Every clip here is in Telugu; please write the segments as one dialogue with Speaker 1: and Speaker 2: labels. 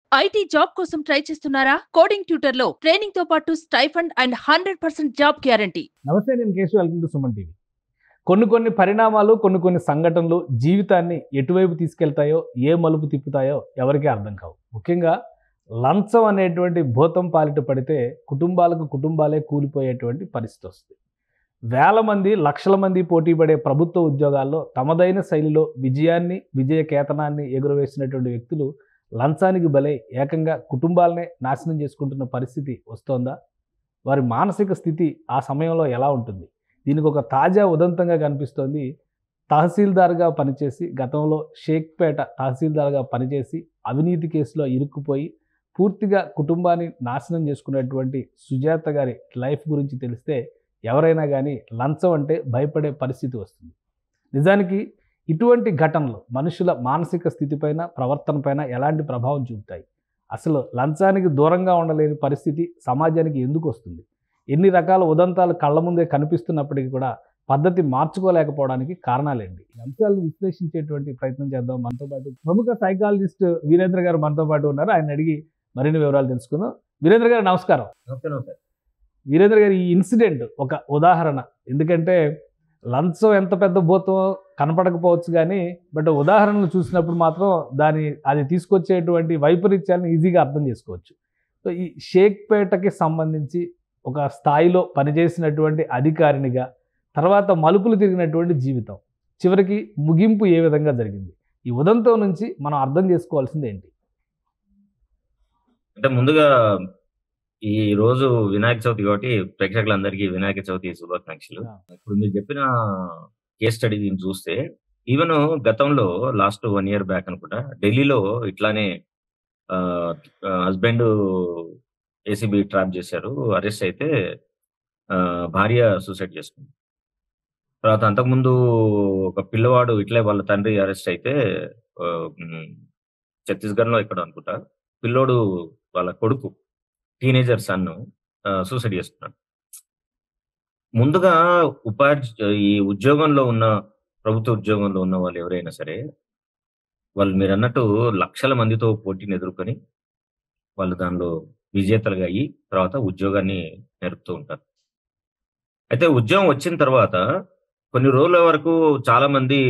Speaker 1: ఐటీ జాబ్ కోసం ట్రై చేస్తున్నారా? కోడింగ్ ట్యూటర్‌లో ట్రైనింగ్‌తో పాటు స్టైఫండ్ అండ్ 100% జాబ్ గ్యారంటీ.
Speaker 2: నమస్తే, నేను Keshav. Welcome to Suman TV. కొన్ని పరిణామాలు, కొన్ని సంఘటనలు జీవితాన్ని ఎటువైపు తీసుకెళ్తాయో, ఏ మలుపు తిప్పుతాయో ఎవరికీ అర్థం కావు. ముఖ్యంగా లంచం అనేటువంటి భూతం పాలిట పడితే కుటుంబాలే కూలిపోయేటువంటి పరిస్థితి వస్తుంది. వేల మంది, లక్షల మంది పోటీ పడే ప్రభుత్వ ఉద్యోగాల్లో తమదైన శైలిలో విజయ కేతనాన్ని ఎగురవేసినటువంటి వ్యక్తులు లంచానికి బలై ఏకంగా కుటుంబాలనే నాశనం చేసుకుంటున్న పరిస్థితి వస్తోందా? వారి మానసిక స్థితి ఆ సమయంలో ఎలా ఉంటుంది? దీనికి ఒక తాజా ఉదంతంగా కనిపిస్తోంది. తహసీల్దార్గా పనిచేసి, గతంలో షేక్పేట తహసీల్దార్గా పనిచేసి అవినీతి కేసులో ఇరుక్కుపోయి పూర్తిగా కుటుంబాన్ని నాశనం చేసుకున్నటువంటి సుజాత గారి లైఫ్ గురించి తెలిస్తే ఎవరైనా కానీ లంచం అంటే భయపడే పరిస్థితి వస్తుంది. నిజానికి ఇటువంటి ఘటనలు మనుషుల మానసిక స్థితిపైన, ప్రవర్తనపైన ఎలాంటి ప్రభావం చూపుతాయి? అసలు లంచానికి దూరంగా ఉండలేని పరిస్థితి సమాజానికి ఎందుకు వస్తుంది? ఎన్ని రకాల ఉదంతాలు కళ్ళ ముందే కనిపిస్తున్నప్పటికీ కూడా పద్ధతి మార్చుకోలేకపోవడానికి కారణాలేంటి? ఈ అంశాలను విశ్లేషించేటువంటి ప్రయత్నం చేద్దాం. మనతో పాటు ప్రముఖ సైకాలజిస్ట్ వీరేంద్ర గారు మనతో పాటు ఉన్నారు. ఆయన అడిగి మరిన్ని వివరాలు తెలుసుకుందాం. వీరేంద్ర గారు నమస్కారం. వీరేంద్ర గారు, ఈ ఇన్సిడెంట్ ఒక ఉదాహరణ. ఎందుకంటే లంచం ఎంత పెద్ద భూతం కనపడకపోవచ్చు కానీ, బట్ ఉదాహరణలు చూసినప్పుడు మాత్రం అది తీసుకొచ్చేటువంటి వైపరీత్యాలను ఈజీగా అర్థం చేసుకోవచ్చు. సో ఈ షేక్పేటకి సంబంధించి ఒక స్థాయిలో పనిచేసినటువంటి అధికారినిగా తర్వాత మలుపులు తిరిగినటువంటి జీవితం, చివరికి ముగింపు ఏ విధంగా జరిగింది? ఈ ఉదంతం నుంచి మనం అర్థం చేసుకోవాల్సింది ఏంటి?
Speaker 3: అంటే ముందుగా ఈ రోజు వినాయక చవితి కాబట్టి ప్రేక్షకులందరికీ వినాయక చవితి శుభాకాంక్షలు. ఇప్పుడు మీరు చెప్పిన కేస్ స్టడీ దీన్ని చూస్తే, ఈవెన్ గతంలో లాస్ట్ 1 year బ్యాక్ అనుకుంటా, ఢిల్లీలో ఇట్లానే హస్బెండ్ ఏసీబీ ట్రాప్ చేశారు. అరెస్ట్ అయితే భార్య సూసైడ్ చేసుకుంది. తర్వాత అంతకుముందు ఒక పిల్లవాడు ఇట్లే వాళ్ళ తండ్రి అరెస్ట్ అయితే ఛత్తీస్గఢ్లో ఇక్కడ అనుకుంటా, పిల్లోడు వాళ్ళ కొడుకు టీనేజర్ సన్ సూసైడ్ చేసుకున్నాడు. ముందుగా ఈ ఉద్యోగంలో ఉన్న, ప్రభుత్వ ఉద్యోగంలో ఉన్న వాళ్ళు ఎవరైనా సరే, వాళ్ళు మీరు అన్నట్టు లక్షల మందితో పోటీని ఎదుర్కొని వాళ్ళు దానిలో విజేతలుగా అయ్యి తర్వాత ఉద్యోగాన్ని నేర్పుతూ ఉంటారు. అయితే ఉద్యోగం వచ్చిన తర్వాత కొన్ని రోజుల వరకు చాలా మంది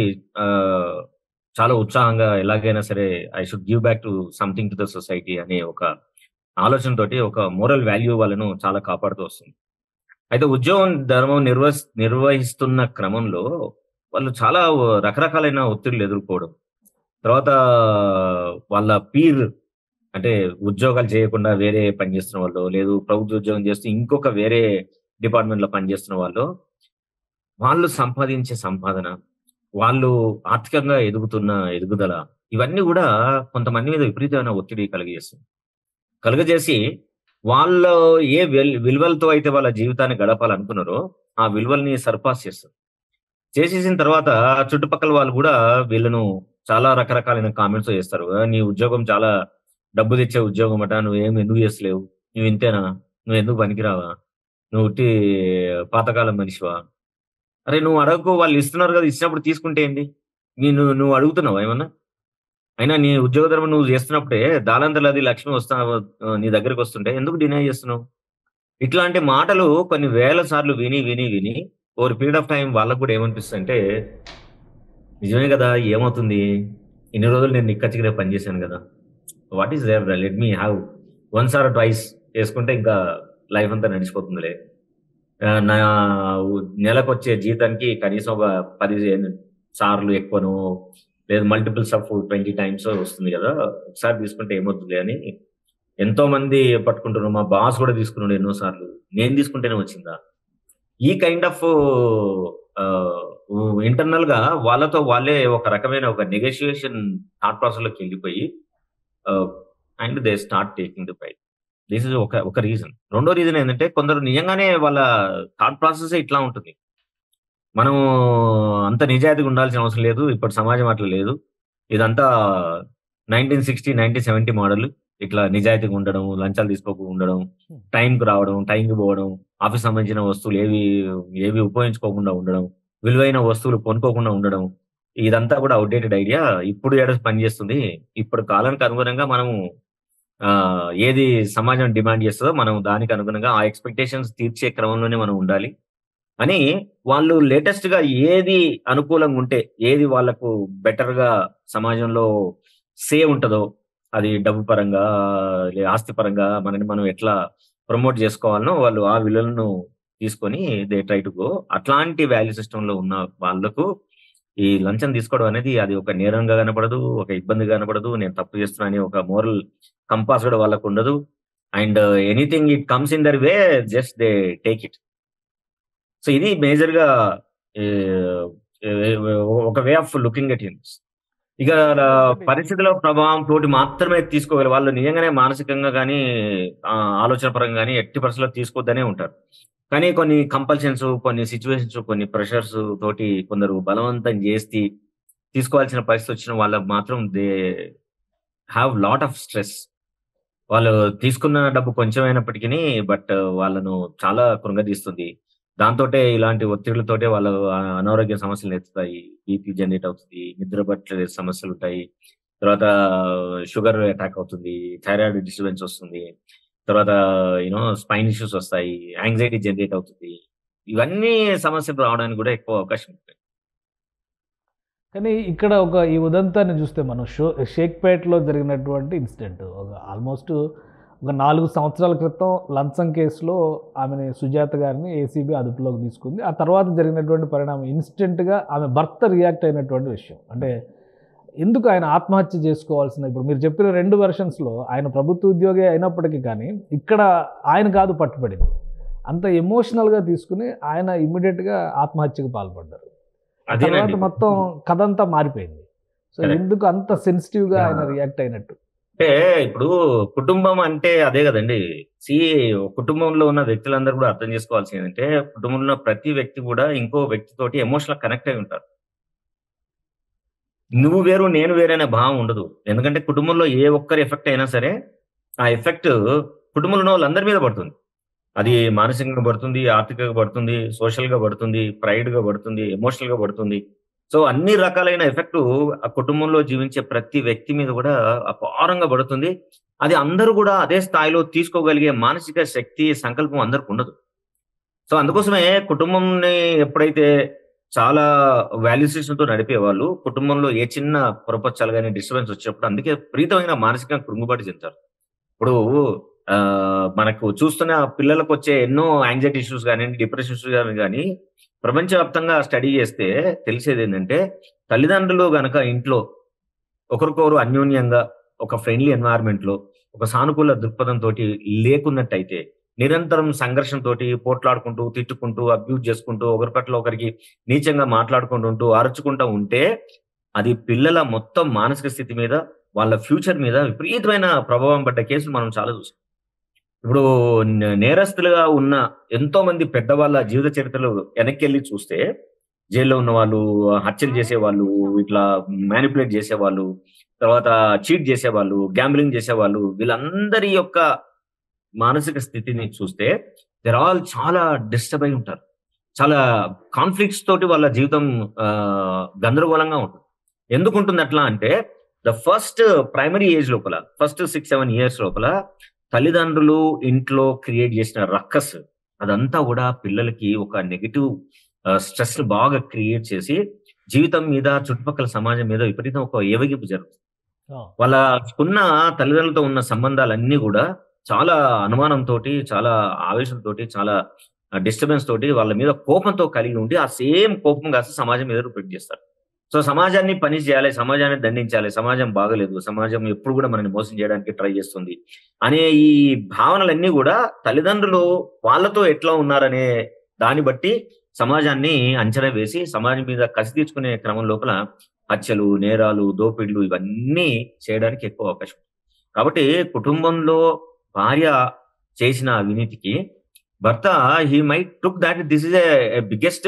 Speaker 3: చాలా ఉత్సాహంగా ఎలాగైనా సరే I should give back to something to the society అనే ఒక ఆలోచనతోటి, ఒక మోరల్ వాల్యూ వాళ్ళను చాలా కాపాడుతూ వస్తుంది. అయితే ఉద్యోగం ధర్మం నిర్వహిస్తున్న క్రమంలో వాళ్ళు చాలా రకరకాలైన ఒత్తిళ్లు ఎదుర్కోవడం, తర్వాత వాళ్ళ పీర్ అంటే ఉద్యోగాలు చేయకుండా వేరే పనిచేస్తున్న వాళ్ళు, లేదు ప్రభుత్వ ఉద్యోగం చేస్తూ ఇంకొక వేరే డిపార్ట్మెంట్లో పనిచేస్తున్న వాళ్ళు సంపాదించే సంపాదన, వాళ్ళు ఆర్థికంగా ఎదుగుతున్న ఎదుగుదల, ఇవన్నీ కూడా కొంతమంది మీద విపరీతమైన ఒత్తిడి కలుగజేసి వాళ్ళు ఏ విలువలతో అయితే వాళ్ళ జీవితాన్ని గడపాలనుకున్నారో ఆ విలువల్ని సర్పాస్ చేసేసిన తర్వాత చుట్టుపక్కల వాళ్ళు కూడా వీళ్ళను చాలా రకరకాలైన కామెంట్స్ చేస్తారు. నీ ఉద్యోగం చాలా డబ్బు తెచ్చే ఉద్యోగం అట, ఎందుకు చేస్తలేవు, నువ్వు ఇంతేనా, నువ్వు ఎందుకు పనికిరావా, నువ్వు ఉట్టి పాతకాలం మనిషివా, అరే నువ్వు అడగకు, వాళ్ళు ఇస్తున్నారు కదా, ఇచ్చినప్పుడు తీసుకుంటే ఏంటి, నువ్వు అడుగుతున్నావా ఏమన్నా? అయినా నీ ఉద్యోగ ధర్మం నువ్వు చేస్తున్నప్పుడే దానంతలది లక్ష్మి నీ దగ్గరికి వస్తుంటే ఎందుకు డినై చేస్తున్నావు? ఇట్లాంటి మాటలు కొన్ని వేల సార్లు విని ఓవర్ పీరియడ్ ఆఫ్ టైం వాళ్ళకు కూడా ఏమనిపిస్తుంది అంటే, నిజమే కదా, ఏమవుతుంది, ఇన్ని రోజులు నేను నిక్కచ్చిగా పనిచేశాను కదా, what is there, let me have once or twice చేసుకుంటే ఇంకా లైఫ్ అంతా నడిచిపోతుందిలే. నా నెలకు వచ్చే జీతానికి కనీసం ఒక 10 సార్లు ఎక్కువను, లేదు మల్టిపుల్స్ ఆఫ్ 20 times వస్తుంది కదా, ఒకసారి తీసుకుంటే ఏమవుతుంది అని ఎంతో మంది పట్టుకుంటున్నారు. మా బాస్ కూడా తీసుకున్నాడు ఎన్నోసార్లు, నేను తీసుకుంటేనే వచ్చిందా? ఈ కైండ్ ఆఫ్ ఇంటర్నల్ గా వాళ్ళతో వాళ్ళే ఒక రకమైన ఒక నెగోషియేషన్ థాట్ ప్రాసెస్ లోకి వెళ్ళిపోయి and they start taking the fight. This is ఒక రీజన్. రెండో రీజన్ ఏంటంటే, కొందరు నిజంగానే వాళ్ళ థాట్ ప్రాసెస్ ఇట్లా ఉంటుంది. మనం అంత నిజాయితీగా ఉండాల్సిన అవసరం లేదు, ఇప్పుడు సమాజం అట్లా లేదు, ఇదంతా 1960, 1970 మోడల్. ఇట్లా నిజాయితీగా ఉండడం, లంచాలు తీసుకోకుండా ఉండడం, టైంకి రావడం, టైంకి పోవడం, ఆఫీస్ సంబంధించిన వస్తువులు ఏవి ఉపయోగించుకోకుండా ఉండడం, విలువైన వస్తువులు కొనుక్కోకుండా ఉండడం, ఇదంతా కూడా అవుట్డేటెడ్ ఐడియా. ఇప్పుడు పనిచేస్తుంది. ఇప్పుడు కాలానికి అనుగుణంగా మనము ఏది సమాజం డిమాండ్ చేస్తుందో మనం దానికి అనుగుణంగా ఆ ఎక్స్పెక్టేషన్స్ తీర్చే క్రమంలోనే మనం ఉండాలి అని వాళ్ళు లేటెస్ట్ గా ఏది అనుకూలంగా ఉంటే, ఏది వాళ్ళకు బెటర్ గా సమాజంలో ఉంటుందో, అది డబ్బు పరంగా ఆస్తి పరంగా మనని మనం ఎట్లా ప్రమోట్ చేసుకోవాలనో వాళ్ళు ఆ విలువలను తీసుకొని దే ట్రై టు గో. అట్లాంటి వాల్యూ సిస్టమ్ లో ఉన్న వాళ్ళకు ఈ లంచం తీసుకోవడం అనేది అది ఒక నేరంగా కనపడదు, ఒక ఇబ్బంది కనపడదు, నేను తప్పు చేస్తున్నా అని ఒక మోరల్ కంపాస్ కూడా వాళ్ళకు ఉండదు. And anything it comes in their way, just they take it. So ఇది మేజర్ గా ఒక way of looking at him. ఇక పరిస్థితుల ప్రభావం తోటి మాత్రమే తీసుకోగల వాళ్ళు నిజంగానే మానసికంగా కానీ ఆలోచన పరంగా కానీ ఎట్టి పరిస్థితుల్లో తీసుకోవద్దనే ఉంటారు. కానీ కొన్ని కంపల్షన్స్, కొన్ని సిచ్యువేషన్స్, కొన్ని ప్రెషర్స్ తోటి కొందరు బలవంతం చేసి తీసుకోవాల్సిన పరిస్థితి వచ్చిన వాళ్ళకు మాత్రం they have lot of stress. వాళ్ళు తీసుకున్న డబ్బు కొంచెమైనప్పటికీ బట్ వాళ్ళను చాలా కృంగదీస్తుంది. దాంతోటే ఇలాంటి ఒత్తిళ్లతోటే వాళ్ళు అనారోగ్య సమస్యలు ఎత్తుతాయి, బీపీ జనరేట్ అవుతుంది, నిద్ర పట్ల సమస్యలు ఉంటాయి, తర్వాత షుగర్ అటాక్ అవుతుంది, థైరాయిడ్ డిస్టర్బెన్స్ వస్తుంది, తర్వాత స్పైన్ ఇష్యూస్ వస్తాయి, యాంగ్జైటీ జనరేట్ అవుతుంది. ఇవన్నీ సమస్యలు రావడానికి కూడా ఎక్కువ అవకాశం ఉంటుంది.
Speaker 2: కానీ ఇక్కడ ఈ ఉదంతాన్ని చూస్తే మనం షేక్పేటలో జరిగినటువంటి ఇన్సిడెంట్ ఆల్మోస్ట్ ఒక 4 సంవత్సరాల క్రితం లంచం కేసులో ఆమెని సుజాత గారిని ఏసీబీ అదుపులోకి తీసుకుంది. ఆ తర్వాత జరిగినటువంటి పరిణామం ఇన్స్టెంట్గా ఆమె భర్త రియాక్ట్ అయినటువంటి విషయం. అంటే ఎందుకు ఆయన ఆత్మహత్య చేసుకోవాల్సిన, ఇప్పుడు మీరు చెప్పిన 2 వెర్షన్స్లో ఆయన ప్రభుత్వ ఉద్యోగి అయినప్పటికీ కానీ ఇక్కడ ఆయన కాదు పట్టుబడింది, అంత ఎమోషనల్గా తీసుకుని ఆయన ఇమ్మీడియట్గా ఆత్మహత్యకు పాల్పడ్డారు. తర్వాత మొత్తం కథ అంతా మారిపోయింది. సో ఎందుకు అంత సెన్సిటివ్గా ఆయన రియాక్ట్ అయినట్టు?
Speaker 3: అంటే ఇప్పుడు కుటుంబం అంటే అదే కదండి. కుటుంబంలో ఉన్న వ్యక్తులందరూ కూడా అర్థం చేసుకోవాల్సింది ఏంటంటే, కుటుంబంలో ఉన్న ప్రతి వ్యక్తి కూడా ఇంకో వ్యక్తితోటి ఎమోషనల్ కనెక్ట్ అయి ఉంటారు. నువ్వు వేరు నేను వేరే అనే భావం ఉండదు. ఎందుకంటే కుటుంబంలో ఏ ఒక్కరి ఎఫెక్ట్ అయినా సరే ఆ ఎఫెక్ట్ కుటుంబంలో ఉన్న వాళ్ళందరి మీద పడుతుంది. అది మానసికంగా పడుతుంది, ఆర్థికంగా పడుతుంది, సోషల్ గా పడుతుంది, ప్రైడ్ గా పడుతుంది, ఎమోషనల్ గా పడుతుంది. సో అన్ని రకాలైన ఎఫెక్ట్ ఆ కుటుంబంలో జీవించే ప్రతి వ్యక్తి మీద కూడా అపారంగా పడుతుంది. అది అందరూ కూడా అదే స్థాయిలో తీసుకోగలిగే మానసిక శక్తి, సంకల్పం అందరికి ఉండదు. సో అందుకోసమే కుటుంబంని ఎప్పుడైతే చాలా వాల్యూస్తో నడిపేవాళ్ళు కుటుంబంలో ఏ చిన్న పొరపచ్చాలు కానీ డిస్టర్బెన్స్ వచ్చినప్పుడు అందుకే విపరీతమైన మానసికంగా కృంగుబాటు చెందుతారు. ఇప్పుడు మనకు చూస్తున్న పిల్లలకు వచ్చే ఎన్నో యాంగ్జైటీ ఇష్యూస్ కానివ్వండి, డిప్రెషన్ ఇష్యూస్ కానీ ప్రపంచవ్యాప్తంగా స్టడీ చేస్తే తెలిసేది ఏంటంటే, తల్లిదండ్రులు గనక ఇంట్లో ఒకరికొకరు అన్యోన్యంగా ఒక ఫ్రెండ్లీ ఎన్వైరన్మెంట్ లో ఒక సానుకూల దృక్పథంతో లేకున్నట్టయితే, నిరంతరం సంఘర్షణతో పోట్లాడుకుంటూ, తిట్టుకుంటూ, అబ్యూజ్ చేసుకుంటూ, ఒకరి పట్ల ఒకరికి నీచంగా మాట్లాడుకుంటూ, అరుచుకుంటూ ఉంటే అది పిల్లల మొత్తం మానసిక స్థితి మీద, వాళ్ళ ఫ్యూచర్ మీద విపరీతమైన ప్రభావం పడ్డ కేసులు మనం చాలా చూసాం. ఇప్పుడు నేరస్తులుగా ఉన్న ఎంతో మంది పెద్దవాళ్ళ జీవిత చరిత్రలు వెనక్కి వెళ్ళి చూస్తే, జైల్లో ఉన్న వాళ్ళు, హత్యలు చేసేవాళ్ళు, ఇట్లా మ్యానిపులేట్ చేసేవాళ్ళు, తర్వాత చీట్ చేసేవాళ్ళు, గ్యాంబ్లింగ్ చేసేవాళ్ళు, వీళ్ళందరి యొక్క మానసిక స్థితిని చూస్తే దర్ ఆల్ చాలా డిస్టర్బ్ అయి ఉంటారు. చాలా కాన్ఫ్లిక్ట్స్ తోటి వాళ్ళ జీవితం గందరగోళంగా ఉంటుంది. ఎందుకు ఉంటుంది అట్లా అంటే, ద ఫస్ట్ ప్రైమరీ ఏజ్ లోపల, ఫస్ట్ 6-7 years లోపల తల్లిదండ్రులు ఇంట్లో క్రియేట్ చేసిన రక్కస్ అదంతా కూడా పిల్లలకి ఒక నెగిటివ్ స్ట్రెస్ బాగా క్రియేట్ చేసి జీవితం మీద, చుట్టుపక్కల సమాజం మీద విపరీతం ఒక ఏవగింపు జరుగుతుంది. వాళ్ళకున్న తల్లిదండ్రులతో ఉన్న సంబంధాలన్నీ కూడా చాలా అనుమానంతో, చాలా ఆవేశంతో, చాలా డిస్టర్బెన్స్ తోటి, వాళ్ళ మీద కోపంతో కలిగి ఉండి ఆ సేమ్ కోపం కాస్త సమాజం మీద రిపీట్ చేస్తారు. సో సమాజాన్ని పని చేయాలి, సమాజాన్ని దండించాలి, సమాజం బాగలేదు, సమాజం ఎప్పుడు కూడా మనని మోసం చేయడానికి ట్రై చేస్తుంది అనే ఈ భావనలన్నీ కూడా తల్లిదండ్రులు వాళ్ళతో ఎట్లా ఉన్నారనే దాన్ని బట్టి సమాజాన్ని అంచనా వేసి సమాజం మీద కసి తీర్చుకునే క్రమం లోపల హత్యలు, నేరాలు, దోపిడ్లు ఇవన్నీ చేయడానికి ఎక్కువ అవకాశం. కాబట్టి కుటుంబంలో భార్య చేసిన అవినీతికి భర్త he might took that this is a biggest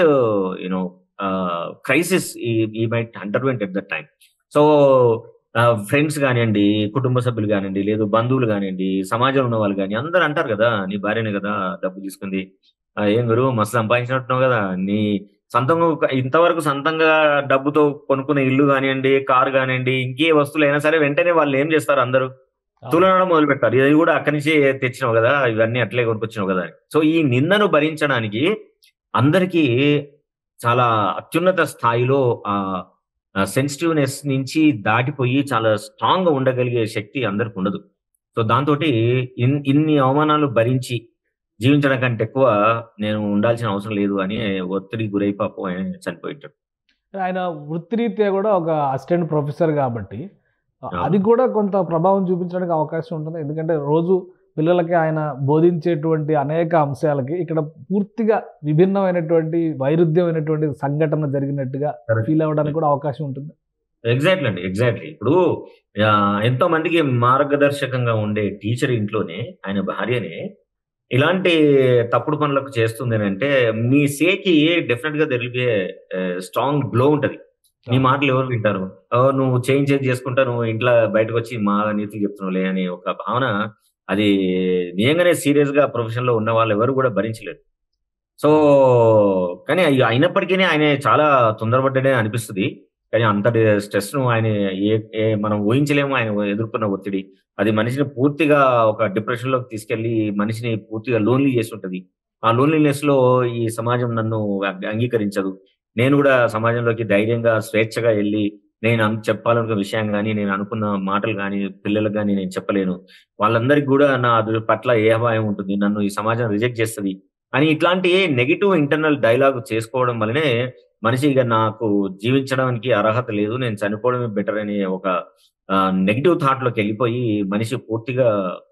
Speaker 3: crisis he might underwent at that time. So friends కానివ్వండి, కుటుంబ సభ్యులు కానివ్వండి, లేదు బంధువులు కానివ్వండి, సమాజంలో ఉన్న వాళ్ళు కానీ అందరూ అంటారు కదా, నీ భార్యనే కదా డబ్బు తీసుకుంది, ఏం గురు మస్తు సంపాదించినట్టున్నావు కదా, నీ సొంతంగా ఇంతవరకు సొంతంగా డబ్బుతో కొనుక్కున్న ఇల్లు కానివ్వండి, కారు కానివ్వండి, ఇంకే వస్తువులు అయినా సరే వెంటనే వాళ్ళు ఏం చేస్తారు, అందరూ తులనడం మొదలు పెట్టారు. ఇది కూడా అక్కడి నుంచి తెచ్చినావు కదా, ఇవన్నీ అట్లే కొనుక్కొచ్చినావు కదా అని. సో ఈ నిందను భరించడానికి అందరికీ చాలా అత్యున్నత స్థాయిలో సెన్సిటివ్నెస్ నుంచి దాటిపోయి చాలా స్ట్రాంగ్ గా ఉండగలిగే శక్తి అందరికి ఉండదు. సో దాంతో ఇన్ని అవమానాలు భరించి జీవించడం కంటే ఎక్కువ నేను ఉండాల్సిన అవసరం లేదు అని ఒత్తిడి గురై పాపం ఆయన చనిపోయింటాడు.
Speaker 2: ఆయన వృత్తిరీత్యా కూడా ఒక అసిస్టెంట్ ప్రొఫెసర్ కాబట్టి
Speaker 3: అవును.
Speaker 2: అది కూడా కొంత ప్రభావం చూపించడానికి అవకాశం ఉంటుంది. ఎందుకంటే రోజు పిల్లలకి ఆయన బోధించేటువంటి అనేక అంశాలకి ఇక్కడ పూర్తిగా విభిన్నమైనటువంటి వైరుధ్యమైనటువంటి సంఘటన జరిగినట్టుగా
Speaker 3: Correct.
Speaker 2: ఫీల్ అవ్వడానికి కూడా అవకాశం ఉంటుంది.
Speaker 3: ఎగ్జాక్ట్లీ అండి, ఎగ్జాక్ట్లీ. ఇప్పుడు ఎంతో మందికి మార్గదర్శకంగా ఉండే టీచర్ ఇంట్లోనే ఆయన భార్యనే ఇలాంటి తప్పుడు పనులకు చేస్తుంది అని అంటే నీ సేకి డెఫినెట్ గా there will be strong blow ఉంటది. నీ మాటలు ఎవరు వింటారు? నువ్వు చేంజ్ చేసుకుంటా, నువ్వు ఇంట్లో బయటకు వచ్చి మా నీతులు చెప్తున్నావులే అనే ఒక భావన, అది నిజంగానే సీరియస్ గా ప్రొఫెషన్ లో ఉన్న వాళ్ళు ఎవరు కూడా భరించలేరు. సో కానీ అయినప్పటికీ ఆయన చాలా తొందరపడ్డనే అనిపిస్తుంది. కానీ అంతటి స్ట్రెస్ ను ఆయన మనం ఊహించలేము. ఆయన ఎదుర్కొన్న ఒత్తిడి అది మనిషిని పూర్తిగా ఒక డిప్రెషన్ లోకి తీసుకెళ్లి మనిషిని పూర్తిగా లోన్లీ చేసి ఉంటది. ఆ లోన్లీనెస్ లో ఈ సమాజం నన్ను అంగీకరించదు. నేను కూడా సమాజంలోకి ధైర్యంగా స్వేచ్ఛగా వెళ్ళి నేను చెప్పాలనుకున్న విషయం కానీ నేను అనుకున్న మాటలు కానీ పిల్లలకు కానీ నేను చెప్పలేను. వాళ్ళందరికీ కూడా నా పట్ల ఏ అపాయం ఉంటుంది, నన్ను ఈ సమాజం రిజెక్ట్ చేస్తుంది అని ఇట్లాంటి నెగిటివ్ ఇంటర్నల్ డైలాగ్ చేసుకోవడం వల్లనే మనిషి ఇక నాకు జీవించడానికి అర్హత లేదు, నేను చనిపోవడమే బెటర్ అనే ఒక నెగిటివ్ థాట్ లోకి వెళ్ళిపోయి మనిషి పూర్తిగా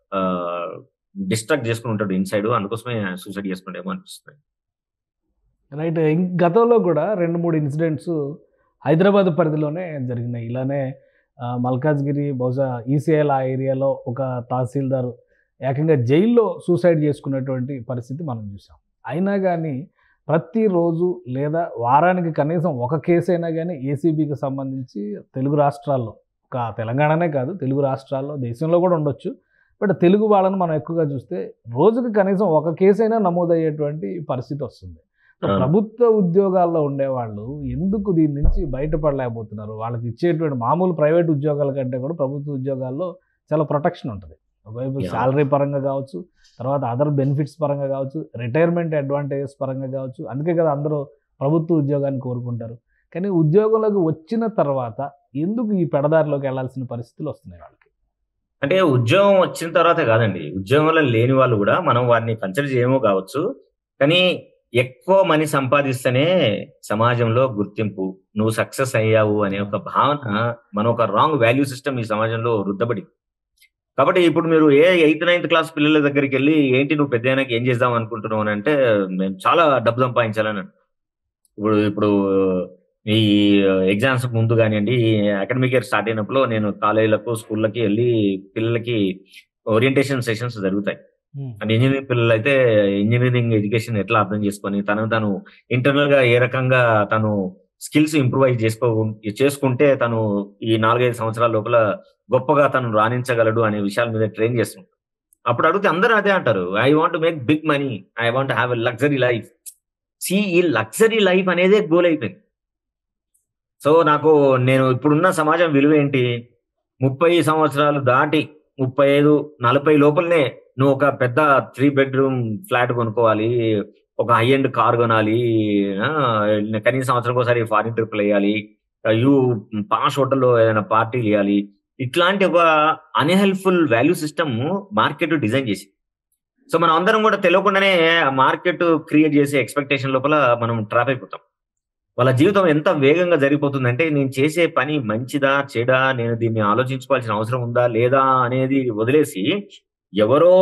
Speaker 3: డిస్ట్రాక్ట్ చేసుకుని ఉంటాడు ఇన్సైడ్. అందుకోసమే సూసైడ్ చేసుకుంటేమో అనిపిస్తుంది.
Speaker 2: రైట్. గతంలో కూడా 2-3 ఇన్సిడెంట్స్ హైదరాబాద్ పరిధిలోనే జరిగినాయి. ఇలానే మల్కాజ్గిరి బహుశా ఈసీఎల్ ఆ ఏరియాలో ఒక తహసీల్దార్ ఏకంగా జైల్లో సూసైడ్ చేసుకున్నటువంటి పరిస్థితి మనం చూసాం. అయినా కానీ ప్రతిరోజు లేదా వారానికి కనీసం ఒక కేసు అయినా కానీ ఏసీబీకి సంబంధించి తెలుగు రాష్ట్రాల్లో, ఒక తెలంగాణనే కాదు తెలుగు రాష్ట్రాల్లో దేశంలో కూడా ఉండొచ్చు, బట్ తెలుగు వాళ్ళని మనం ఎక్కువగా చూస్తే రోజుకి కనీసం ఒక కేసు అయినా నమోదయ్యేటువంటి పరిస్థితి వస్తుంది. ప్రభుత్వ ఉద్యోగాల్లో ఉండేవాళ్ళు ఎందుకు దీని నుంచి బయటపడలేకపోతున్నారు? వాళ్ళకి ఇచ్చేటువంటి మామూలు ప్రైవేట్ ఉద్యోగాల కంటే కూడా ప్రభుత్వ ఉద్యోగాల్లో చాలా ప్రొటెక్షన్ ఉంటుంది. ఒకవైపు శాలరీ పరంగా కావచ్చు, తర్వాత అదర్ బెనిఫిట్స్ పరంగా కావచ్చు, రిటైర్మెంట్ అడ్వాంటేజెస్ పరంగా కావచ్చు. అందుకే కదా అందరూ ప్రభుత్వ ఉద్యోగాన్ని కోరుకుంటారు. కానీ ఉద్యోగంలోకి వచ్చిన తర్వాత ఎందుకు ఈ పెడదారిలోకి వెళ్లాల్సిన పరిస్థితులు వస్తున్నాయి వాళ్ళకి?
Speaker 3: అంటే ఉద్యోగం వచ్చిన తర్వాత కాదండి, ఉద్యోగంలో లేని వాళ్ళు కూడా మనం వారిని కన్సిడర్ చేయమో కావచ్చు, కానీ ఎక్కువ మనీ సంపాదిస్తేనే సమాజంలో గుర్తింపు, నువ్వు సక్సెస్ అయ్యావు అనే ఒక భావన, మన ఒక రాంగ్ వాల్యూ సిస్టమ్ ఈ సమాజంలో రుద్దబడి. కాబట్టి ఇప్పుడు మీరు 8th 9th క్లాస్ పిల్లల దగ్గరికి వెళ్ళి ఏంటి నువ్వు పెద్దయినాక ఏం చేద్దాం అనుకుంటున్నావు అని అంటే మేము చాలా డబ్బు సంపాదించాలని. ఇప్పుడు ఈ ఎగ్జామ్స్ ముందు కానివ్వండి, ఈ అకాడమిక్ ఇయర్ స్టార్ట్ అయినప్పుడు నేను కాలేజీలకు స్కూళ్ళకి వెళ్ళి పిల్లలకి ఓరియంటేషన్ సెషన్స్ జరుగుతాయి. అంటే ఇంజనీరింగ్ పిల్లలు అయితే ఇంజనీరింగ్ ఎడ్యుకేషన్ ఎట్లా అర్థం చేసుకొని తను ఇంటర్నల్ గా ఏ రకంగా తను స్కిల్స్ ఇంప్రూవైజ్ చేసుకుంటే తను ఈ 4-5 సంవత్సరాల లోపల గొప్పగా తను రాణించగలడు అనే విషయాల మీద ట్రైన్ చేస్తుంటారు. అప్పుడు అడిగితే అందరూ అదే అంటారు, I want to make big money, I want have a luxury life. ఈ లగ్జరీ లైఫ్ అనేదే గోల్ అయిపోయింది. సో నేను ఇప్పుడున్న సమాజం విలువ ఏంటి? 30 సంవత్సరాలు దాటి 35-40 లోపలనే నువ్వు ఒక పెద్ద 3 bedroom ఫ్లాట్ కొనుక్కోవాలి, ఒక హై ఎండ్ కార్ కొనాలి, కనీసం సంవత్సరం ఒకసారి ఫారిన్ ట్రిప్లు వేయాలి, పాష్ హోటల్లో ఏదైనా పార్టీలు వేయాలి. ఇట్లాంటి ఒక unhelpful value system market design చేసి, సో మనం అందరం కూడా తెలియకుండానే మార్కెట్ క్రియేట్ చేసే ఎక్స్పెక్టేషన్ లోపల మనం ట్రాప్ అయిపోతాం. వాళ్ళ జీవితం ఎంత వేగంగా జరిగిపోతుందంటే నేను చేసే పని మంచిదా చెడా, నేను దీన్ని ఆలోచించుకోవాల్సిన అవసరం ఉందా లేదా అనేది వదిలేసి ఎవరో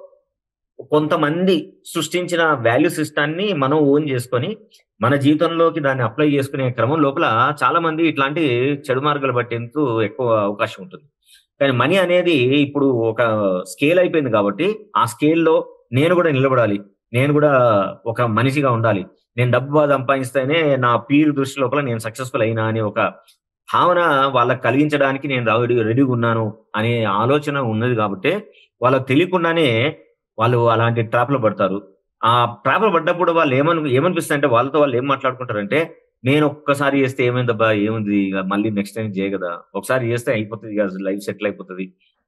Speaker 3: కొంతమంది సృష్టించిన వాల్యూ సిస్టాన్ని మనం ఓన్ చేసుకొని మన జీవితంలోకి దాన్ని అప్లై చేసుకునే క్రమం లోపల చాలా మంది ఇట్లాంటి చెడు మార్గాలు పట్టేందుకు ఎక్కువ అవకాశం ఉంటుంది. కానీ మనీ అనేది ఇప్పుడు ఒక స్కేల్ అయిపోయింది కాబట్టి ఆ స్కేల్లో నేను కూడా నిలబడాలి, నేను కూడా ఒక మనిషిగా ఉండాలి, నేను డబ్బు బాగా సంపాదిస్తేనే నా పీర్ దృష్టి లోపల నేను సక్సెస్ఫుల్ అయినా అనే ఒక భావన వాళ్ళకి కలిగించడానికి నేను రెడీగా ఉన్నాను అనే ఆలోచన ఉన్నది. కాబట్టి వాళ్ళకి తెలియకుండానే వాళ్ళు అలాంటి ట్రాప్లో పడతారు. ఆ ట్రాప్లో పడ్డప్పుడు వాళ్ళు ఏమనిపిస్తుంది అంటే వాళ్ళతో వాళ్ళు ఏం మాట్లాడుకుంటారంటే, నేను ఒక్కసారి చేస్తే ఏమైందబ్బా, ఏముంది, మళ్ళీ నెక్స్ట్ టైం చేయగదా, ఒకసారి చేస్తే అయిపోతుంది, లైఫ్ సెటిల్ అయిపోతుంది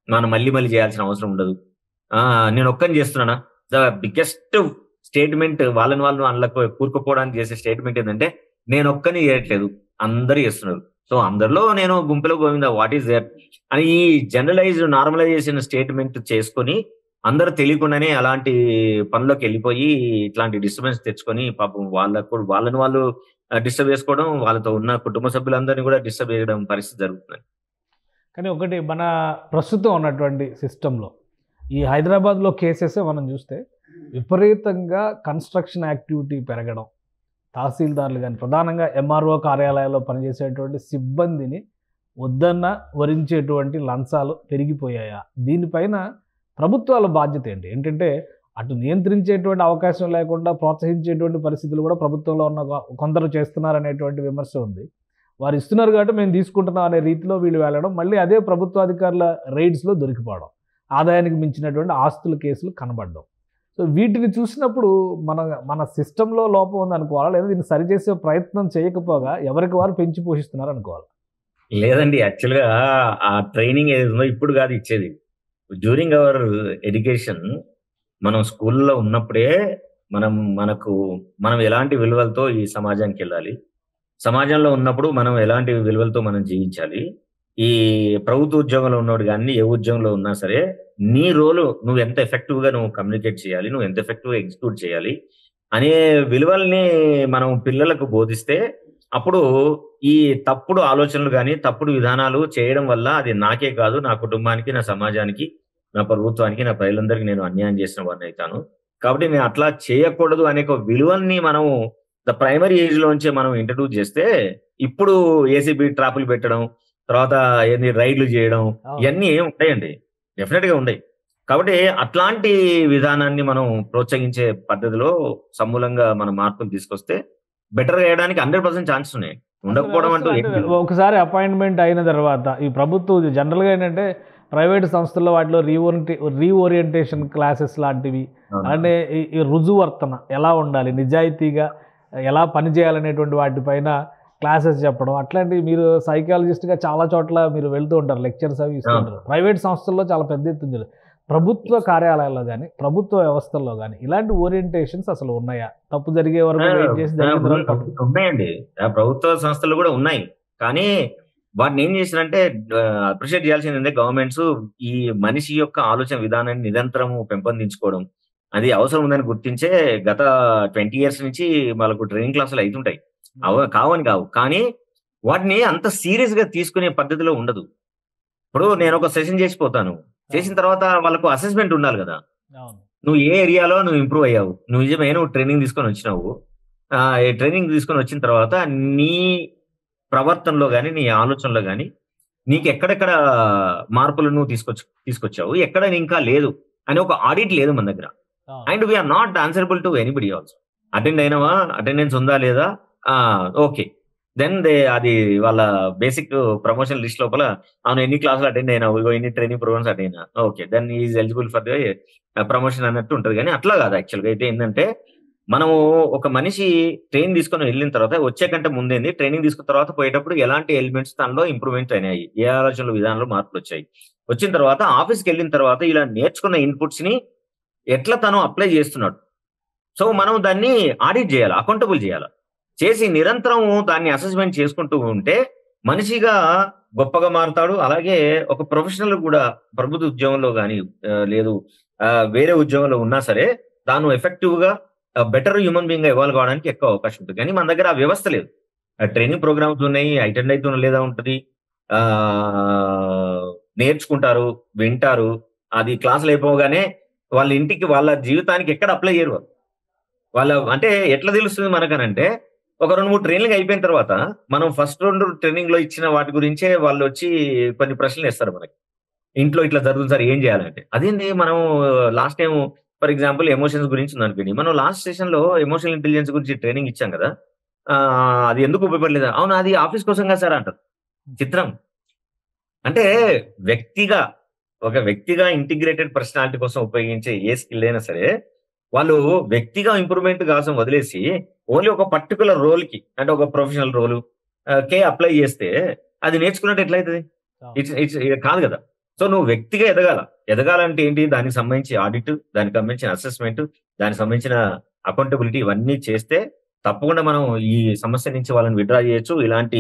Speaker 3: మనం మళ్ళీ మళ్ళీ చేయాల్సిన అవసరం ఉండదు. నేను ఒక్కని చేస్తున్నానా? ద బిగ్గెస్ట్ స్టేట్మెంట్ వాళ్ళని వాళ్ళు అందులో కూరుకుపోవడానికి చేసే స్టేట్మెంట్ ఏంటంటే, నేను ఒక్కని చేయట్లేదు, అందరూ చేస్తున్నారు. సో అందరిలో నేను గుంపులో గోవిందా వాట్ ఈస్ దేర్ అని ఈ జనరలైజ్డ్ నార్మలైజేషన్ స్టేట్మెంట్ చేసుకొని అందరూ తెలియకుండానే అలాంటి పనిలోకి వెళ్ళిపోయి ఇట్లాంటి డిస్టర్బెన్స్ తెచ్చుకొని పాపం వాళ్ళని వాళ్ళు డిస్టర్బ్ చేసుకోవడం, వాళ్ళతో ఉన్న కుటుంబ సభ్యులందరినీ కూడా డిస్టర్బ్ చేయడం పరిస్థితి జరుగుతుంది.
Speaker 2: కానీ ఒకటి మన ప్రస్తుతం ఉన్నటువంటి సిస్టంలో ఈ హైదరాబాద్లో కేసెస్ మనం చూస్తే విపరీతంగా కన్స్ట్రక్షన్ యాక్టివిటీ పెరగడం, తహసీల్దార్లు కానీ ప్రధానంగా ఎంఆర్ఓ కార్యాలయాల్లో పనిచేసేటువంటి సిబ్బందిని వద్దన్న వరించేటువంటి లంచాలు పెరిగిపోయాయా? దీనిపైన ప్రభుత్వాల బాధ్యత ఏంటి? ఏంటంటే అటు నియంత్రించేటువంటి అవకాశం లేకుండా ప్రోత్సహించేటువంటి పరిస్థితులు కూడా ప్రభుత్వంలో ఉన్న కొందరు చేస్తున్నారనేటువంటి విమర్శ ఉంది. వారు ఇస్తున్నారు కాబట్టి మేము తీసుకుంటున్నాం అనే రీతిలో వీళ్ళు వెళ్ళడం, మళ్ళీ అదే ప్రభుత్వాధికారుల రైడ్స్లో దొరికిపోవడం, ఆదాయానికి మించినటువంటి ఆస్తుల కేసులు కనబడడం. సో వీటిని చూసినప్పుడు మన సిస్టంలో లోపం ఉంది అనుకోవాలా, లేదా దీన్ని సరిచేసే ప్రయత్నం చేయకపోగా ఎవరికి వారు పెంచి పోషిస్తున్నారు అనుకోవాలి?
Speaker 3: లేదండి, యాక్చువల్గా ఆ ట్రైనింగ్ ఏదో ఇప్పుడు కాదు ఇచ్చేది. డ్యూరింగ్ అవర్ ఎడ్యుకేషన్ మనం స్కూల్లో ఉన్నప్పుడే మనం ఎలాంటి విలువలతో ఈ సమాజానికి వెళ్ళాలి, సమాజంలో ఉన్నప్పుడు మనం ఎలాంటి విలువలతో మనం జీవించాలి, ఈ ప్రభుత్వ ఉద్యోగంలో ఉన్నవాడు కానీ ఏ ఉద్యోగంలో ఉన్నా సరే నీ రోలు నువ్వు ఎంత ఎఫెక్టివ్గా నువ్వు కమ్యూనికేట్ చేయాలి, నువ్వు ఎంత ఎఫెక్టివ్గా ఎగ్జిక్యూట్ చేయాలి అనే విలువల్ని మనం పిల్లలకు బోధిస్తే అప్పుడు ఈ తప్పుడు ఆలోచనలు కానీ తప్పుడు విధానాలు చేయడం వల్ల అది నాకే కాదు, నా కుటుంబానికి, నా సమాజానికి, నా ప్రభుత్వానికి, నా ప్రజలందరికీ నేను అన్యాయం చేసిన వాడిని అవుతాను. కాబట్టి నేను అట్లా చేయకూడదు అనే ఒక విలువల్ని మనము ద ప్రైమరీ ఏజ్ లోంచే మనం ఇంట్రడ్యూస్ చేస్తే ఇప్పుడు ఏసీబీ ట్రాపులు పెట్టడం, తర్వాత ఏంది రైడ్లు చేయడం, ఇవన్నీ ఉంటాయండి, డెఫినెట్ గా ఉన్నాయి. కాబట్టి అట్లాంటి విధానాన్ని మనం ప్రోత్సహించే పద్ధతిలో సమూలంగా మనం మార్పులు తీసుకొస్తే బెటర్ చేయడానికి 100% ఛాన్స్ ఉన్నాయి. ఉండకపోవడం అంటూ
Speaker 2: ఒకసారి అపాయింట్మెంట్ అయిన తర్వాత ఈ ప్రభుత్వం జనరల్గా ఏంటంటే ప్రైవేట్ సంస్థల్లో వాటిలో రీఓరియంటేషన్ క్లాసెస్ లాంటివి, అంటే ఈ రుజువర్తన ఎలా ఉండాలి, నిజాయితీగా ఎలా పనిచేయాలనేటువంటి వాటిపైన క్లాసెస్ చెప్పడం, అట్లాంటివి మీరు సైకాలజిస్ట్గా చాలా చోట్ల మీరు వెళ్తూ ఉంటారు, లెక్చర్స్ అవి ఇస్తుంటారు. ప్రైవేట్ సంస్థల్లో చాలా పెద్ద ఎత్తున, ప్రభుత్వ కార్యాలయాల్లో కానీ ప్రభుత్వ వ్యవస్థల్లో కానీ ఇలాంటి ఓరియంటేషన్స్ అసలు ఉన్నాయా? తప్పు జరిగే వరకు వెయిట్ చేసి
Speaker 3: ఉన్నాయండి, ప్రభుత్వ సంస్థలు కూడా ఉన్నాయి. కానీ వాటిని ఏం చేసినంటే అప్రిషియేట్ చేయాల్సింది గవర్నమెంట్స్ ఈ మనిషి యొక్క ఆలోచన విధానాన్ని నిరంతరము పెంపొందించుకోవడం, అది అవసరం ఉందని గుర్తించే గత 20 years నుంచి వాళ్ళకు ట్రైనింగ్ క్లాసులు అవుతుంటాయి. కావని కావు, కానీ వాటిని అంత సీరియస్ గా తీసుకునే పద్ధతిలో ఉండదు. ఇప్పుడు నేను ఒక సెషన్ చేసిపోతాను, చేసిన తర్వాత వాళ్ళకు అసెస్మెంట్ ఉండాలి కదా, నువ్వు ఏ ఏరియాలో నువ్వు ఇంప్రూవ్ అయ్యావు, నువ్వు ట్రైనింగ్ తీసుకొని వచ్చినావు, ట్రైనింగ్ తీసుకొని వచ్చిన తర్వాత నీ ప్రవర్తనలో కానీ నీ ఆలోచనలో కానీ నీకు ఎక్కడెక్కడ మార్పులు నువ్వు తీసుకొచ్చావు, ఎక్కడ ఇంకా లేదు అని ఒక ఆడిట్ లేదు మన దగ్గర. And we are not answerable to anybody also. Attend అయినావా, అటెండెన్స్ ఉందా లేదా, ఓకే, దెన్ అది వాళ్ళ బేసిక్ ప్రమోషన్ లిస్ట్ లోపల అవును ఎన్ని క్లాసులు అటెండ్ అయినావు, ఎన్ని ట్రైనింగ్ ప్రోగ్రామ్స్ అటెండ్ అయినా, okay, then is eligible for the promotion అన్నట్టు ఉంటుంది. కానీ అట్లా కాదు. యాక్చువల్గా అయితే ఏంటంటే మనము ఒక మనిషి ట్రైన్ తీసుకొని వెళ్ళిన తర్వాత వచ్చే కంటే ముందేంది ట్రైనింగ్ తీసుకున్న తర్వాత పోయేటప్పుడు ఎలాంటి ఎలిమెంట్స్ దానిలో ఇంప్రూవ్మెంట్ అయినాయి, ఏ ఆలోచనలు విధానంలో మార్పులు వచ్చాయి, వచ్చిన తర్వాత ఆఫీస్కి వెళ్ళిన తర్వాత ఇలా నేర్చుకున్న ఇన్పుట్స్ ని ఎట్లా తను అప్లై చేస్తున్నాడు. సో మనం దాన్ని ఆడిట్ చేయాలి, అకౌంటబుల్ చేయాలి, చేసి నిరంతరం దాన్ని అసెస్మెంట్ చేసుకుంటూ ఉంటే మనిషిగా గొప్పగా మారుతాడు. అలాగే ఒక ప్రొఫెషనల్ కూడా ప్రభుత్వ ఉద్యోగంలో కానీ లేదు వేరే ఉద్యోగంలో ఉన్నా సరే దాన్ని ఎఫెక్టివ్ గా బెటర్ హ్యూమన్ బీయింగ్ గా ఎవాల్వ్ కావడానికి ఎక్కువ అవకాశం ఉంటుంది. కానీ మన దగ్గర ఆ వ్యవస్థ లేదు. ట్రైనింగ్ ప్రోగ్రామ్స్ ఉన్నాయి, అటెండ్ అవుతున్న లేదా ఉంటుంది, నేర్చుకుంటారు, వింటారు, అది క్లాసులు అయిపోగానే వాళ్ళ ఇంటికి వాళ్ళ జీవితానికి ఎక్కడ అప్లై చేయరు. వాళ్ళ అంటే ఎట్లా తెలుస్తుంది మనకనంటే ఒక 2-3 ట్రైనింగ్ అయిపోయిన తర్వాత మనం ఫస్ట్ 2 ట్రైనింగ్ లో ఇచ్చిన వాటి గురించే వాళ్ళు వచ్చి కొన్ని ప్రశ్నలు ఇస్తారు మనకి, ఇంట్లో ఇట్లా జరుగుతుంది సార్ ఏం చేయాలంటే. అదేంటి మనం last time for example emotions గురించి ఉందనుకోండి, మనం లాస్ట్ సెషన్ లో ఎమోషనల్ ఇంటెలిజెన్స్ గురించి ట్రైనింగ్ ఇచ్చాం కదా, అది ఎందుకు ఉపయోగపడలేదు, అవును అది ఆఫీస్ కోసం కదా సార్ అంటారు. చిత్రం అంటే ఒక వ్యక్తిగా ఇంటిగ్రేటెడ్ పర్సనాలిటీ కోసం ఉపయోగించే ఏ స్కిల్ అయినా సరే వాళ్ళు వ్యక్తిగా ఇంప్రూవ్మెంట్ కోసం వదిలేసి ఓన్లీ ఒక పర్టికులర్ రోల్ కి, అంటే ఒక ప్రొఫెషనల్ రోల్ కే అప్లై చేస్తే అది నేర్చుకున్నట్టు ఎట్లయితుంది? ఇట్స్ కాదు కదా. సో నువ్వు వ్యక్తిగా ఎదగాలంటే ఏంటి, దానికి సంబంధించి ఆడిట్, దానికి సంబంధించిన అసెస్మెంట్, దానికి సంబంధించిన అకౌంటబిలిటీ ఇవన్నీ చేస్తే తప్పకుండా మనం ఈ సమస్య నుంచి వాళ్ళని విడ్రా చేయొచ్చు. ఇలాంటి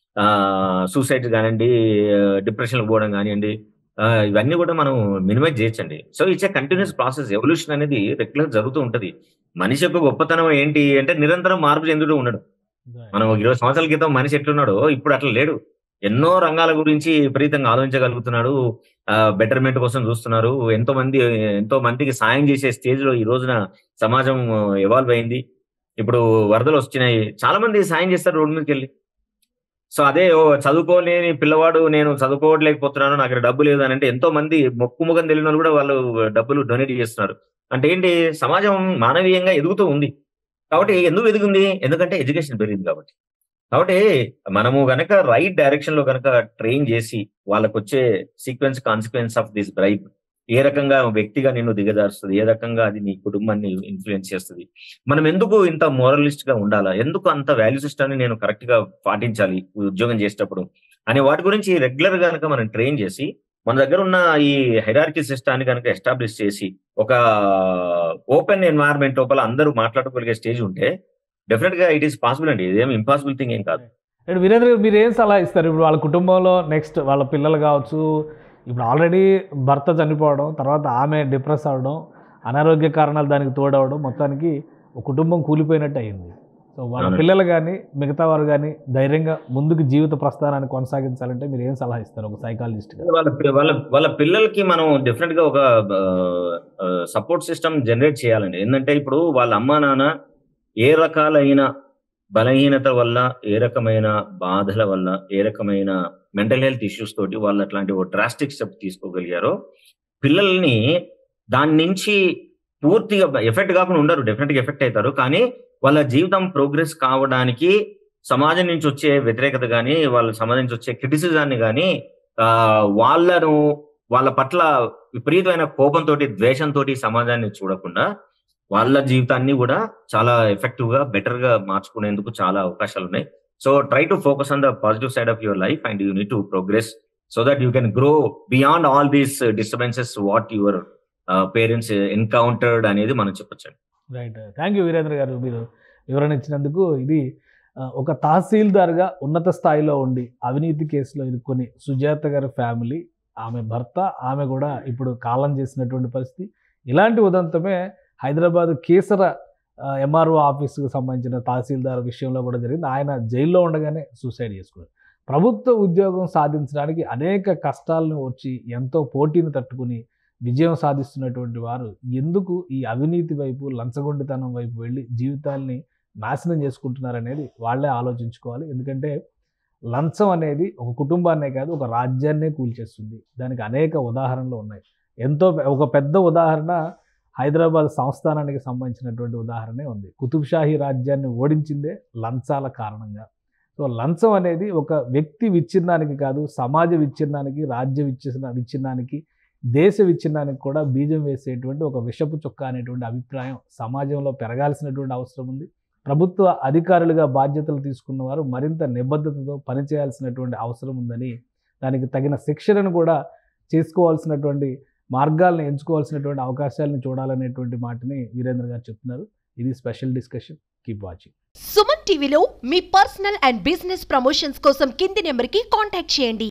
Speaker 3: సూసైడ్ కానివ్వండి, డిప్రెషన్ పోవడం కానివ్వండి, ఇవన్నీ కూడా మనం మినిమైజ్ చేయొచ్చండి. So it's a continuous process. Evolution అనేది రెగ్యులర్ జరుగుతూ ఉంటది. మనిషి యొక్క గొప్పతనం ఏంటి అంటే నిరంతరం మార్పు చెందుతూ ఉండడం. మనం 20 సంవత్సరాల క్రితం మనిషి ఎట్లున్నాడో ఇప్పుడు అట్లా లేడు. ఎన్నో రంగాల గురించి విపరీతంగా ఆలోచించగలుగుతున్నాడు. బెటర్మెంట్ కోసం చూస్తున్నారు. ఎంతో మందికి సాయం చేసే స్టేజ్ లో ఈ రోజున సమాజం ఎవాల్వ్ అయింది. ఇప్పుడు వరదలు వచ్చినాయి, చాలా మంది సాయం చేస్తారు రోడ్డు మీదకి వెళ్ళి. సో అదే చదువుకోలేని పిల్లవాడు నేను చదువుకోవట్లేకపోతున్నాను, నాకు డబ్బు లేదు అని అంటే ఎంతో మంది మొక్కుముఖం తెలియని వాళ్ళు కూడా వాళ్ళు డబ్బులు డొనేట్ చేస్తున్నారు. అంటే ఏంటి, సమాజం మానవీయంగా ఎదుగుతూ ఉంది. కాబట్టి ఎందుకు ఎదుగుంది, ఎందుకంటే ఎడ్యుకేషన్ పెరిగింది కాబట్టి. కాబట్టి మనము గనక రైట్ డైరెక్షన్ లో గనక ట్రైన్ చేసి వాళ్ళకు వచ్చే sequence consequence of this bribe ఏ రకంగా వ్యక్తిగా నిన్ను దిగజారుస్తుంది, ఏ రకంగా అది నీ కుటుంబాన్ని ఇన్ఫ్లుయెన్స్ చేస్తుంది, మనం ఎందుకు ఇంత మోరలిస్ట్ గా ఉండాలా, ఎందుకు అంత వాల్యూ సిస్టమ్ని నేను కరెక్ట్ గా పాటించాలి ఉద్యోగం చేసేటప్పుడు అనే వాటి గురించి రెగ్యులర్ గా కనుక మనం ట్రైన్ చేసి మన దగ్గర ఉన్న ఈ హైరార్కీ సిస్టాన్ని కనుక ఎస్టాబ్లిష్ చేసి ఒక ఓపెన్ ఎన్వైరన్మెంట్ లోపల అందరూ మాట్లాడుకోగలిగే స్టేజ్ ఉంటే డెఫినెట్ గా ఇట్ ఈస్ పాసిబుల్ అండి. ఇదేం ఇంపాసిబుల్ థింగ్ ఏం కాదు.
Speaker 2: వీరేంద్ర గారు, మీరు ఏం సలహా ఇస్తారు? ఇప్పుడు వాళ్ళ కుటుంబంలో నెక్స్ట్ వాళ్ళ పిల్లలు కావచ్చు, ఇప్పుడు ఆల్రెడీ భర్త చనిపోవడం, తర్వాత ఆమె డిప్రెస్ అవ్వడం, అనారోగ్య కారణాలు దానికి తోడవడం, మొత్తానికి ఒక కుటుంబం కూలిపోయినట్టు అయింది. సో వాళ్ళ పిల్లలు కానీ మిగతా వారు కానీ ధైర్యంగా ముందుకు జీవిత ప్రస్థానాన్ని కొనసాగించాలంటే మీరు ఏం సలహా ఇస్తారు ఒక సైకాలజిస్ట్ గా?
Speaker 3: వాళ్ళ పిల్లలకి మనం డెఫినెట్ గా ఒక సపోర్ట్ సిస్టమ్ జనరేట్ చేయాలండి. ఏంటంటే ఇప్పుడు వాళ్ళ అమ్మా నాన్న ఏ రకాలైన బలహీనత వల్ల, ఏ రకమైన బాధల వల్ల, ఏ రకమైన మెంటల్ హెల్త్ ఇష్యూస్ తోటి వాళ్ళు అట్లాంటి ఒక డ్రాస్టిక్ స్టెప్ తీసుకోగలిగారో పిల్లల్ని దాని నుంచి పూర్తిగా ఎఫెక్ట్ కాకుండా ఉండరు, డెఫినెట్ గా ఎఫెక్ట్ అవుతారు. కానీ వాళ్ళ జీవితం ప్రోగ్రెస్ కావడానికి సమాజం నుంచి వచ్చే వ్యతిరేకత కానీ, వాళ్ళ సమాజం నుంచి వచ్చే క్రిటిసిజాన్ని కానీ వాళ్ళ పట్ల విపరీతమైన కోపంతో, ద్వేషంతో సమాజాన్ని చూడకుండా వాళ్ళ జీవితాన్ని కూడా చాలా ఎఫెక్టివ్ గా బెటర్ గా మార్చుకునేందుకు చాలా అవకాశాలు ఉన్నాయి. So try to focus on the positive side of your life and you need to progress so that you can grow beyond all these disturbances what your parents encountered అనేది మనం చెప్పొచ్చండి.
Speaker 2: రైట్, థ్యాంక్ యూ వీరేంద్ర గారు, మీరు వివరణ ఇచ్చినందుకు. ఇది ఒక తహసీల్దార్గా ఉన్నత స్థాయిలో ఉండి అవినీతి కేసులో ఇరుక్కొని సుజాత గారి ఫ్యామిలీ, ఆమె భర్త, ఆమె కూడా ఇప్పుడు కాలం చేసినటువంటి పరిస్థితి. ఇలాంటి ఉదంతమే హైదరాబాద్ కేసర ఎంఆర్ఓ ఆఫీసుకు సంబంధించిన తహసీల్దార్ విషయంలో కూడా జరిగింది. ఆయన జైల్లో ఉండగానే సూసైడ్ చేసుకున్నారు. ప్రభుత్వ ఉద్యోగం సాధించడానికి అనేక కష్టాలను వచ్చి ఎంతో పోటీని తట్టుకుని విజయం సాధిస్తున్నటువంటి వారు ఎందుకు ఈ అవినీతి వైపు, లంచగొండితనం వైపు వెళ్ళి జీవితాల్ని నాశనం చేసుకుంటున్నారనేది వాళ్ళే ఆలోచించుకోవాలి. ఎందుకంటే లంచం అనేది ఒక కుటుంబాన్నే కాదు, ఒక రాజ్యాన్నే కూల్చేస్తుంది. దానికి అనేక ఉదాహరణలు ఉన్నాయి. ఒక పెద్ద ఉదాహరణ హైదరాబాద్ సంస్థానానికి సంబంధించినటువంటి ఉదాహరణే ఉంది. కుతుబ్షాహీ రాజ్యాన్ని ఓడించిందే లంచాల కారణంగా. సో లంచం అనేది ఒక వ్యక్తి విచ్ఛిన్నానికి కాదు, సమాజ విచ్ఛిన్నానికి, రాజ్య విచ్ఛిన్నానికి, దేశ విచ్ఛిన్నానికి కూడా బీజం వేసేటువంటి ఒక విషపు చుక్క అనేటువంటి అభిప్రాయం సమాజంలో పెరగాల్సినటువంటి అవసరం ఉంది. ప్రభుత్వ అధికారులుగా బాధ్యతలు తీసుకున్న వారు మరింత నిబద్ధతతో పనిచేయాల్సినటువంటి అవసరం ఉందని, దానికి తగిన శిక్షణను కూడా చేసుకోవాల్సినటువంటి మార్గాలను ఎంచుకోవాల్సినటువంటి అవకాశాలను చూడాలనేటువంటి మాటని వీరేంద్ర గారు చెప్తున్నారు. ఇది special discussion. Keep watching.
Speaker 4: Suman టీవీలో మీ పర్సనల్ అండ్ బిజినెస్ ప్రమోషన్స్ కోసం కింది నెంబర్కి కాంటాక్ట్ చేయండి.